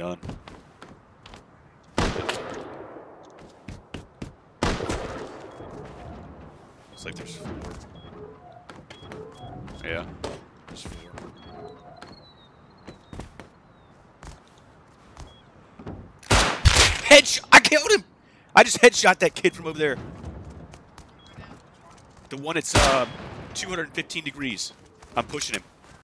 done. Looks like there's 4. Yeah, there's 4. Headshot! I killed him! I just headshot that kid from over there. The one that's 215 degrees. I'm pushing him.